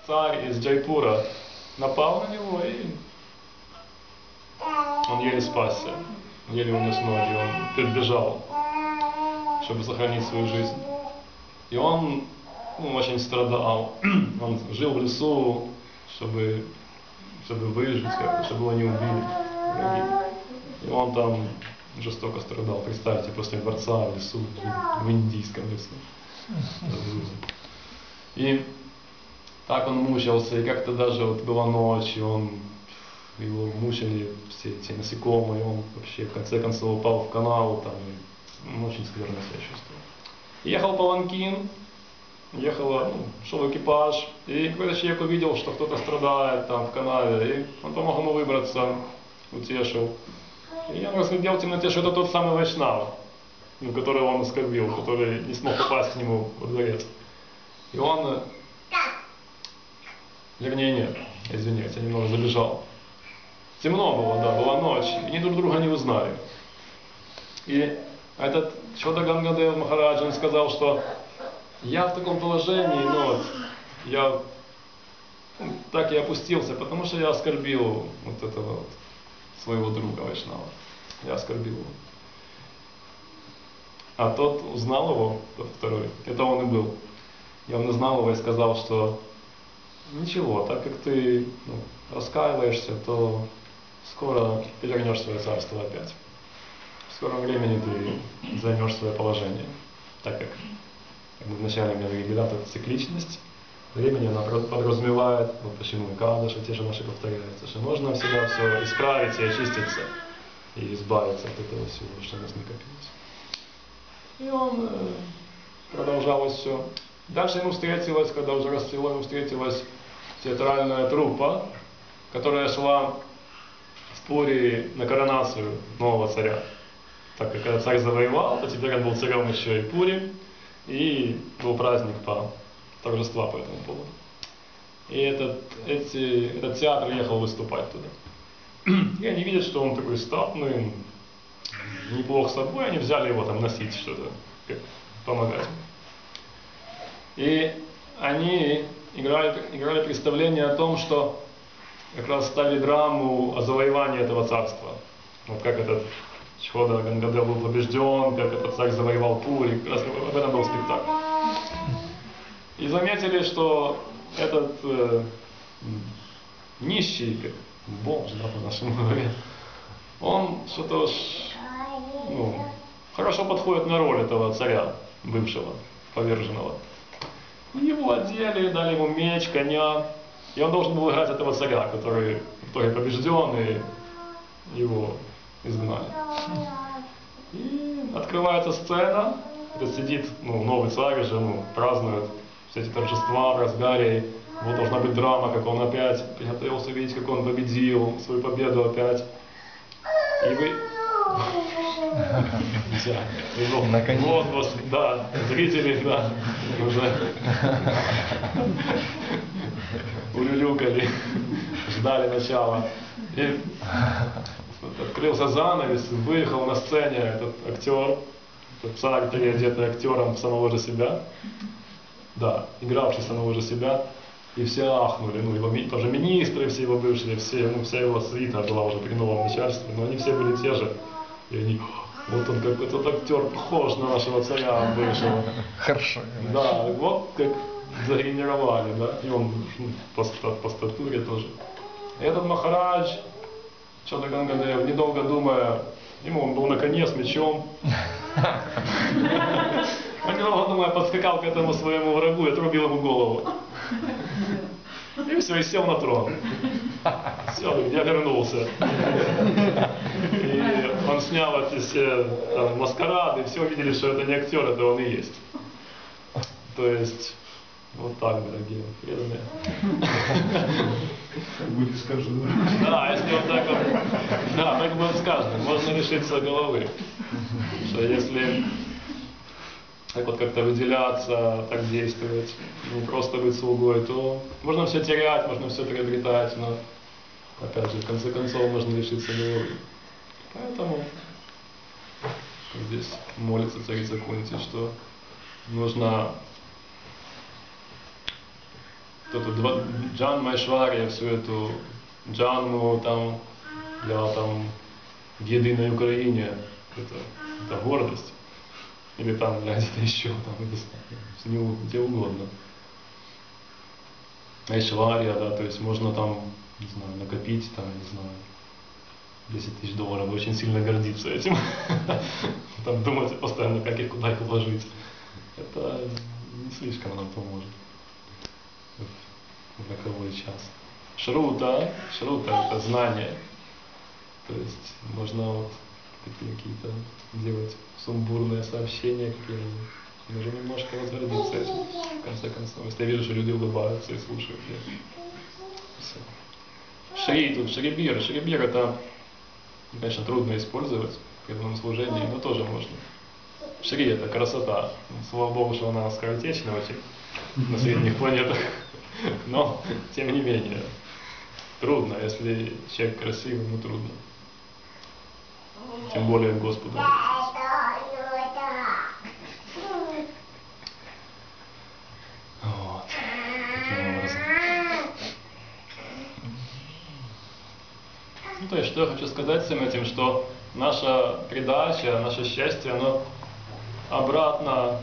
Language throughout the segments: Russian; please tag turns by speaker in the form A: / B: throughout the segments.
A: царь из Джайпура напал на него, и он еле спасся, еле унес ноги, он бежал, чтобы сохранить свою жизнь. И он очень страдал, он жил в лесу, чтобы выжить, чтобы его не убили враги. И он там жестоко страдал. Представьте, после дворца в лесу, в индийском лесу. И так он мучился, и как-то даже вот была ночь, и его мучили все эти насекомые, и он вообще в конце концов упал в канаву, там, и очень скверно себя чувствовал. Ехал паланкин, шел экипаж, и какой-то человек увидел, что кто-то страдает там в канаве, и он помог ему выбраться, утешил. И он разглядел в темноте, что это тот самый Вайшнава, которого он оскорбил, который не смог попасть к нему во дворец. И он, вернее нет, извиняюсь, я немного забежал. Темно было, да, была ночь, и они друг друга не узнали. И этот Чода Гангадев Махарадж, он сказал, что я в таком положении, я так и опустился, потому что я оскорбил вот этого своего друга Вайшнава. Я оскорбил его. А тот узнал его, тот второй, это он и был. И он узнал его и сказал, что ничего, так как ты раскаиваешься, то скоро ты вернешь свое царство опять. В скором времени ты займешь свое положение, так как мы вначале говорили, да, тут цикличность времени, она подразумевает, почему и кадыши те же наши повторяются, что можно всегда все исправить и очиститься, и избавиться от этого всего, что у нас накопилось. И он продолжалось все. Дальше ему встретилась, когда уже расцвело, ему встретилась театральная труппа, которая шла в Пури на коронацию нового царя. Так как когда царь завоевал, то теперь он был царем еще и Пури, и был праздник торжества по этому поводу. И этот театр ехал выступать туда. И они видят, что он такой статный, неплох собой, они взяли его там носить что-то, помогать. И они играли представление о том, что как раз ставили драму о завоевании этого царства. Вот как этот Чода Гангадев был побежден, как этот царь завоевал Пури, как раз об этом был спектакль. И заметили, что этот нищий, как бомж, да, по-нашему говорят, он что-то хорошо подходит на роль этого царя, бывшего, поверженного. И его одели, дали ему меч, коня, и он должен был играть этого царя, который побежден, и его изгнали. И открывается сцена, это сидит новый царь уже, празднует все эти торжества в разгаре, вот должна быть драма, как он опять приготовился видеть, как он победил, свою победу опять. И вы... Вот, да, зрители, да, уже улюлюкали, ждали начала. И открылся занавес, выехал на сцене этот актер, этот царь, переодетый актером самого же себя, да, игравший самого же себя, и все ахнули, его тоже министры, все его бывшие, вся его свита была уже при новом начальстве, но они все были те же, и они, вот он как этот актер похож на нашего царя бывшего.
B: Хорошо.
A: Да, вот как загримировали, да, и он по статуре тоже. И этот Махарадж, Чода Гангадев, недолго думая, он был на коне с мечом. Он недолго думая подскакал к этому своему врагу и отрубил ему голову. И все, и сел на трон. Все, я вернулся. И он снял эти все маскарады, и все увидели, что это не актер, это он и есть. То есть, вот так, дорогие преданные.
C: Будет с каждым.
A: Да, если вот так вот, да, так будет с каждым, можно лишиться головы. Что если так вот как-то выделяться, так действовать, не просто быть слугой, то можно все терять, можно все приобретать, но опять же, в конце концов, можно лишиться головы. Поэтому здесь молится царица Кунти, что нужно кто-то Джан Майшвария, всю эту Джанму там, для там в единой Украине, это гордость. Или там для где-то еще, там, где угодно. Айшвария, да, то есть можно там, не знаю, накопить, там, не знаю, $10 000 и очень сильно гордиться этим. Там думать постоянно, как их куда их вложить. Это не слишком нам поможет в роковой час. Шрута это знание. То есть можно вот какие-то делать сумбурные сообщения, какие-нибудь. Даже немножко возгордиться этим, в конце концов. Если я вижу, что люди улыбаются и слушают. Все. Шрибир. Шрибир это, конечно, трудно использовать в преданном служении, но тоже можно. Шри это красота. Слава Богу, что она скоротечна очень на средних планетах. Но, тем не менее, трудно. Если человек красивый, ему трудно. Тем более Господу. Вот. Таким образом. Ну, то есть, что я хочу сказать всем этим, что наша придача, наше счастье, оно обратно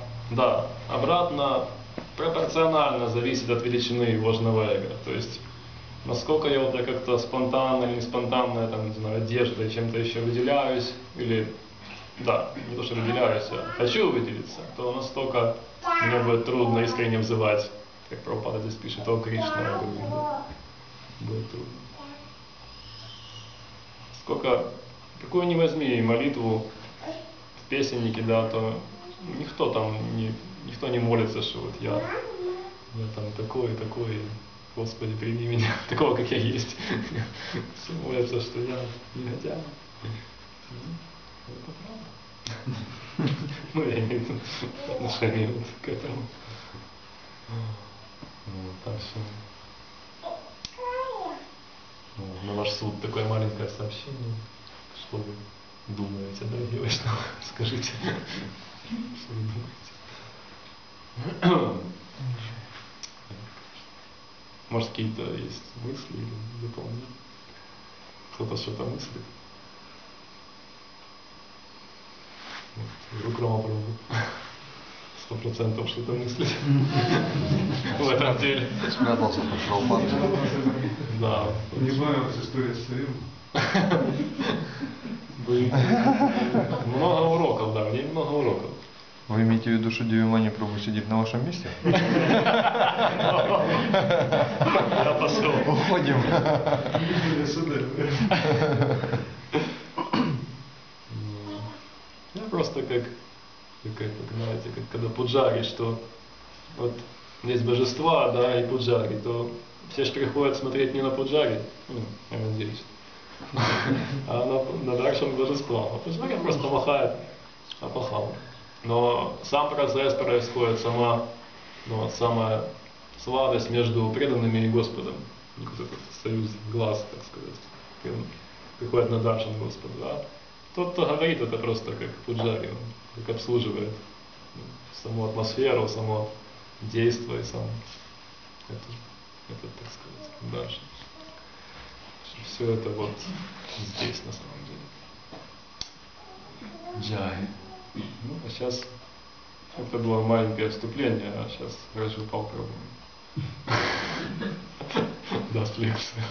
A: пропорционально зависит от величины ложного эго. То есть, насколько я вот как-то спонтанно или не спонтанно, там, не знаю, одеждой, чем-то еще выделяюсь, или, да, не то, что выделяюсь, а хочу выделиться, то настолько мне будет трудно искренне взывать, как Прабхупада здесь пишет, о Кришна, будет трудно. Какую ни возьми молитву в песеннике, да, то никто не молится, что вот я там такой, Господи, прими меня, такого, как я есть. Все молятся, что я негодяй. Это правда. Ну, я имею в виду отношение вот к этому. Так что... На ваш суд такое маленькое сообщение. Что вы думаете, дорогие вайшнавы? Скажите, что вы думаете. Может, какие-то есть мысли или дополнения? Кто-то что-то мыслит? Рук Ромапрабху 100% что-то мыслит в этом деле.
B: Спрятался, пошел пан.
A: Да.
C: Не знаю, что история с царем.
A: Много уроков, да, в ней много уроков.
B: Вы имеете в виду, что Девимани Прабху сидит на вашем месте?
A: Я пошел.
B: Уходим.
A: Я просто как знаете, как когда пуджари, что вот есть божества, да, и пуджари, то все же приходят смотреть не на пуджари, я надеюсь, а на даршан божества. А пуджари просто махает опахал. Но сам процесс происходит, самая сладость между преданными и Господом. Какой-то союз глаз, так сказать. Приходит на даршан Господа. Да? Тот, кто говорит, это просто как пуджари, он как обслуживает саму атмосферу, само действие, это, так сказать, даршан. Все это вот здесь на самом деле. Джай. Ну, а сейчас это было маленькое вступление, а сейчас Раджгопал Прабху даст лекцию.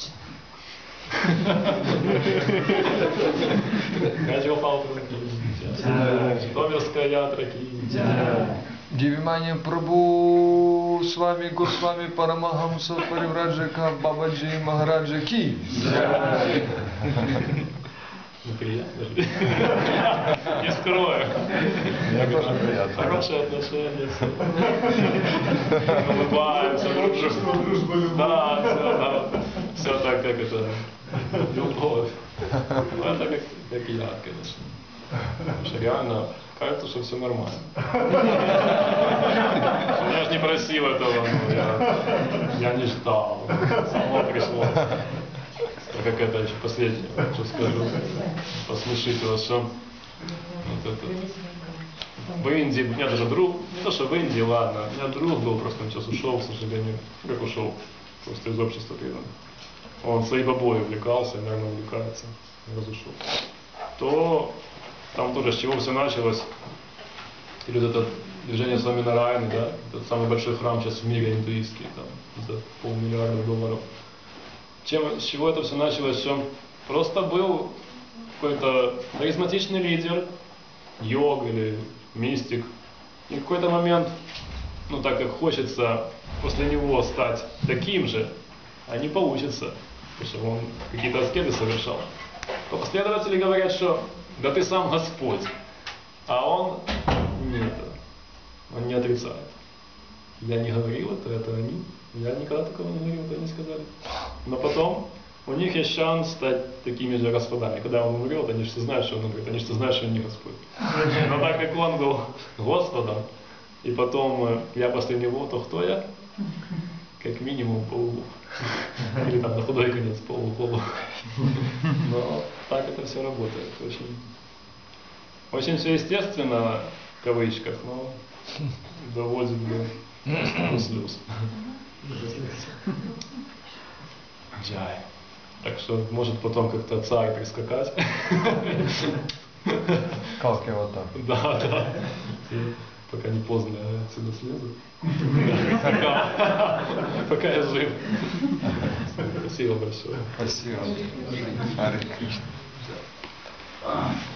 A: Раджгопал Прабху. Житомирская ятра ки.
B: Девимани Прабху с вами Госвами Парамахамса Паривраджака Бабаджи Махараджа ки.
A: Неприятно же. Не скрою.
B: Мне тоже приятно.
A: Хорошие отношения. Улыбаемся друг другу. Да, все так, как это. Любовь. Это как я, конечно. Потому что реально кажется, что все нормально. Я же не просил этого, я не ждал. Само пришло. Как это еще последнее, что скажу, посмешить вас, что вот этот В Индии, у меня даже друг, не то что в Индии, ладно, у меня друг был, просто он сейчас ушел, к сожалению, как ушел, просто из общества передал. Он своей бабой увлекался, наверное, увлекается, раз ушел. То там тоже с чего все началось, или вот это движение Свами Нараяны, да, это самый большой храм сейчас в мире индуистский, там, за $500 миллиона. С чего это все началось? Что просто был какой-то харизматичный лидер, йог или мистик, и в какой-то момент, ну так как хочется после него стать таким же, а не получится, потому что он какие-то аскезы совершал, то последователи говорят, что да ты сам Господь, а он нет, он не отрицает. Я не говорил это они, я никогда такого не говорил, это они сказали. Но потом у них есть шанс стать такими же господами. Когда он умрет, они же все знают, что он умрет, они же все знают, что он не Господь. Но так как он был Господом, и потом я после него, то кто я? Как минимум полубог. Или там на худой конец полу. Но так это все работает. Очень все естественно, в кавычках, но доводит до слез. Джай. Так что может потом как-то царь прискакать.
B: Калки вот так.
A: Да. Пока не поздно, я отсюда слезу. Пока я жив. Спасибо большое.
B: Спасибо. Харе Кришна.